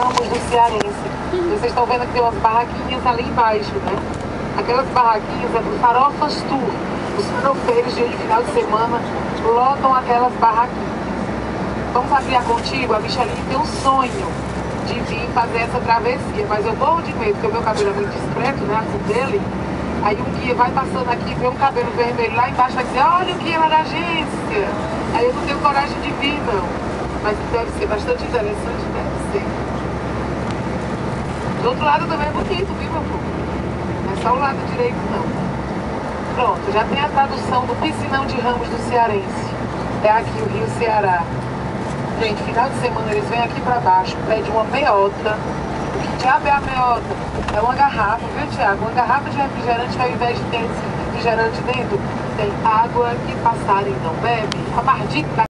Ramos do Cearense. Vocês estão vendo que tem umas barraquinhas ali embaixo, né? Aquelas barraquinhas é do Farofas Tour. Os farofeiros de final de semana lotam aquelas barraquinhas. Vamos abrir a contigo? A Micheline tem um sonho de vir fazer essa travessia, mas eu morro de medo, porque o meu cabelo é muito discreto, né? Assim dele. Aí um guia vai passando aqui, vê um cabelo vermelho lá embaixo, vai dizer, olha o guia lá da agência. Aí eu não tenho coragem de vir, não. Mas deve ser bastante interessante, deve ser. Do outro lado também é bonito, viu, meu povo? Não é só o lado direito, não. Pronto, já tem a tradução do Piscinão de Ramos do Cearense. É aqui o Rio Ceará. Gente, final de semana eles vêm aqui pra baixo, pedem uma meiota. O que diabo é a meiota? É uma garrafa, viu, Tiago? Uma garrafa de refrigerante que ao invés de ter esse refrigerante dentro, tem água que passarinho não bebe. A mardita